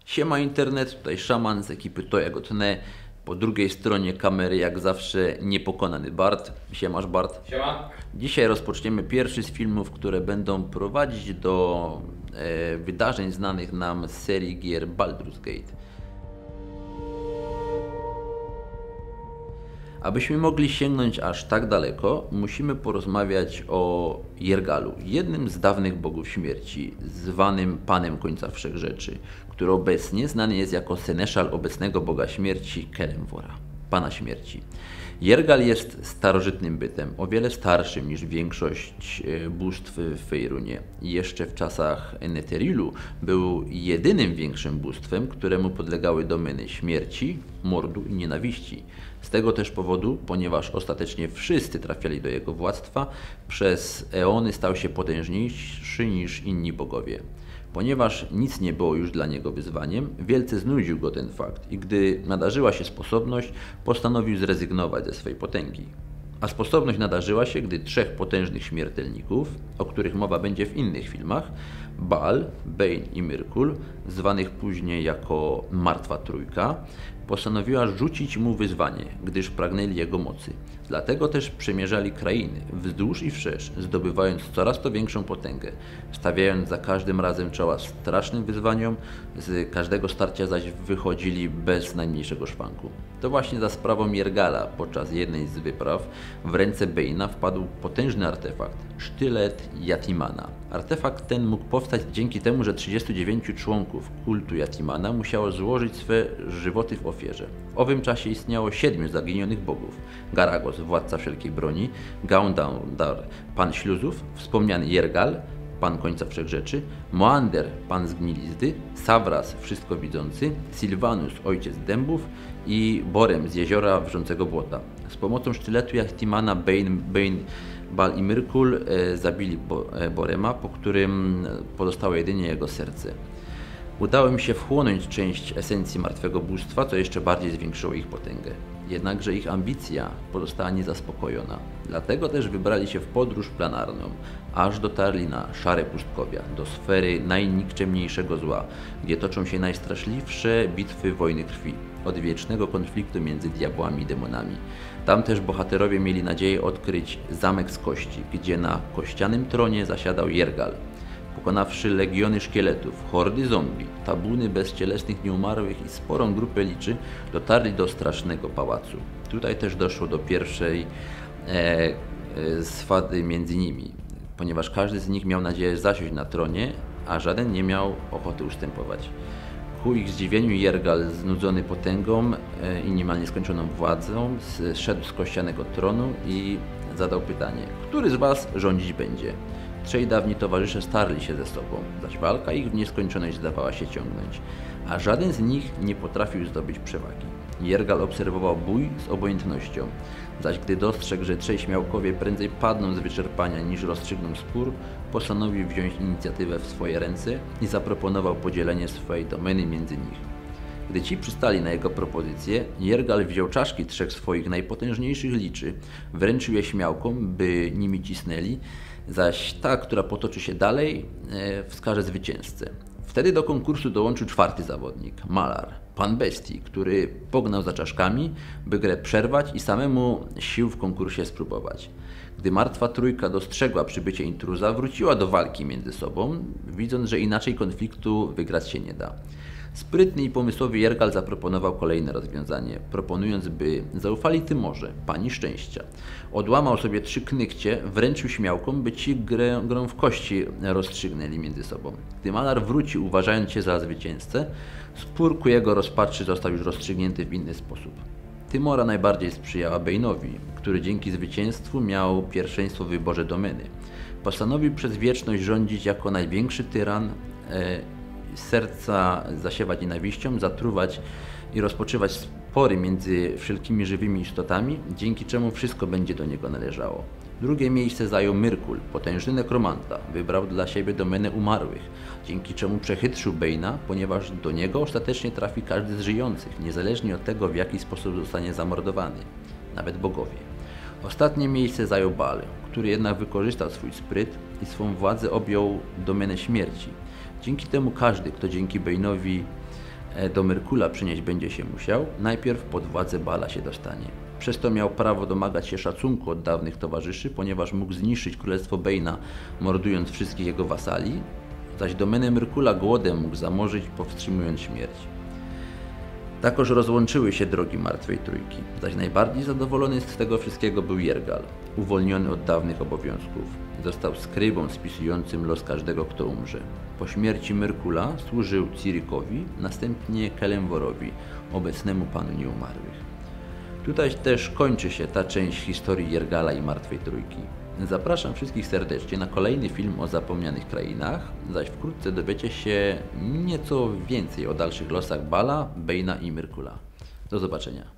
Siema internet, tutaj szaman z ekipy Toja.Tne. Po drugiej stronie kamery jak zawsze niepokonany Bart. Siemasz Bart. Siema. Dzisiaj rozpoczniemy pierwszy z filmów, które będą prowadzić do wydarzeń znanych nam z serii gier Baldur's Gate. Abyśmy mogli sięgnąć aż tak daleko, musimy porozmawiać o Jergalu, jednym z dawnych bogów śmierci, zwanym Panem Końca Wszechrzeczy, który obecnie znany jest jako seneszal obecnego boga śmierci Kelemvora, Pana Śmierci. Jergal jest starożytnym bytem, o wiele starszym niż większość bóstw w Fejrunie. Jeszcze w czasach Netheryllu był jedynym większym bóstwem, któremu podlegały domeny śmierci, mordu i nienawiści. Z tego też powodu, ponieważ ostatecznie wszyscy trafiali do jego władztwa, przez eony stał się potężniejszy niż inni bogowie. Ponieważ nic nie było już dla niego wyzwaniem, wielce znudził go ten fakt i gdy nadarzyła się sposobność, postanowił zrezygnować ze swej potęgi. A sposobność nadarzyła się, gdy trzech potężnych śmiertelników, o których mowa będzie w innych filmach, Baal, Bane i Myrkul, zwanych później jako Martwa Trójka, postanowiła rzucić mu wyzwanie, gdyż pragnęli jego mocy. Dlatego też przemierzali krainy, wzdłuż i wszerz, zdobywając coraz to większą potęgę, stawiając za każdym razem czoła strasznym wyzwaniom, z każdego starcia zaś wychodzili bez najmniejszego szwanku. To właśnie za sprawą Jergala podczas jednej z wypraw w ręce Bane'a wpadł potężny artefakt, sztylet Yatimana. Artefakt ten mógł powstać dzięki temu, że 39 członków kultu Yatimana musiało złożyć swe żywoty w ofierze. W owym czasie istniało 7 zaginionych bogów: Garagos, władca wszelkiej broni, Gaundaur, pan śluzów, wspomniany Jergal, Pan Końca Wszechrzeczy, Moander, Pan Zgnilizny, Savras, Wszystko Widzący, Sylvanus, Ojciec Dębów i Borem z Jeziora Wrzącego Błota. Z pomocą sztyletu Yatimana Bane, Baal i Myrkul zabili Borema, po którym pozostało jedynie jego serce. Udało im się wchłonąć część esencji martwego bóstwa, co jeszcze bardziej zwiększyło ich potęgę. Jednakże ich ambicja pozostała niezaspokojona. Dlatego też wybrali się w podróż planarną, aż dotarli na szare pustkowia, do sfery najnikczemniejszego zła, gdzie toczą się najstraszliwsze bitwy wojny krwi, odwiecznego konfliktu między diabłami i demonami. Tam też bohaterowie mieli nadzieję odkryć zamek z kości, gdzie na kościanym tronie zasiadał Jergal. Pokonawszy legiony szkieletów, hordy zombie, tabuny bezcielesnych nieumarłych i sporą grupę liczy, dotarli do strasznego pałacu. Tutaj też doszło do pierwszej swady między nimi, ponieważ każdy z nich miał nadzieję zasiąść na tronie, a żaden nie miał ochoty ustępować. Ku ich zdziwieniu Jergal, znudzony potęgą i niemal nieskończoną władzą, zszedł z kościanego tronu i zadał pytanie: który z was rządzić będzie? Trzej dawni towarzysze starli się ze sobą, zaś walka ich w nieskończoność zdawała się ciągnąć, a żaden z nich nie potrafił zdobyć przewagi. Jergal obserwował bój z obojętnością, zaś gdy dostrzegł, że trzej śmiałkowie prędzej padną z wyczerpania niż rozstrzygną spór, postanowił wziąć inicjatywę w swoje ręce i zaproponował podzielenie swojej domeny między nich. Gdy ci przystali na jego propozycję, Jergal wziął czaszki trzech swoich najpotężniejszych liczy, wręczył je śmiałkom, by nimi cisnęli, zaś ta, która potoczy się dalej, wskaże zwycięzcę. Wtedy do konkursu dołączył czwarty zawodnik, Malar, pan bestii, który pognał za czaszkami, by grę przerwać i samemu sił w konkursie spróbować. Gdy Martwa Trójka dostrzegła przybycie intruza, wróciła do walki między sobą, widząc, że inaczej konfliktu wygrać się nie da. Sprytny i pomysłowy Jergal zaproponował kolejne rozwiązanie, proponując, by zaufali Tymorze, pani szczęścia. Odłamał sobie 3 knykcie, wręczył śmiałkom, by ci grą w kości rozstrzygnęli między sobą. Gdy Malar wrócił, uważając się za zwycięzcę, spór ku jego rozpaczy został już rozstrzygnięty w inny sposób. Tymora najbardziej sprzyjała Bane'owi, który dzięki zwycięstwu miał pierwszeństwo w wyborze domeny. Postanowił przez wieczność rządzić jako największy tyran, serca zasiewać nienawiścią, zatruwać i rozpoczywać spory między wszelkimi żywymi istotami, dzięki czemu wszystko będzie do niego należało. Drugie miejsce zajął Myrkul, potężny nekromanta. Wybrał dla siebie domenę umarłych, dzięki czemu przechytrzył Bane'a, ponieważ do niego ostatecznie trafi każdy z żyjących, niezależnie od tego, w jaki sposób zostanie zamordowany, nawet bogowie. Ostatnie miejsce zajął Baal, który jednak wykorzystał swój spryt i swą władzę objął domenę śmierci. Dzięki temu każdy, kto dzięki Bane'owi do Myrkula przynieść będzie się musiał, najpierw pod władzę Bala się dostanie. Przez to miał prawo domagać się szacunku od dawnych towarzyszy, ponieważ mógł zniszczyć królestwo Bejna, mordując wszystkich jego wasali, zaś domenę Myrkula głodem mógł zamorzyć, powstrzymując śmierć. Takoż rozłączyły się drogi Martwej Trójki, zaś najbardziej zadowolony z tego wszystkiego był Jergal, uwolniony od dawnych obowiązków. Został skrybą spisującym los każdego, kto umrze. Po śmierci Myrkula służył Cirikowi, następnie Kelemborowi, obecnemu panu nieumarłych. Tutaj też kończy się ta część historii Jergala i Martwej Trójki. Zapraszam wszystkich serdecznie na kolejny film o zapomnianych krainach, zaś wkrótce dowiecie się nieco więcej o dalszych losach Bala, Bejna i Myrkula. Do zobaczenia.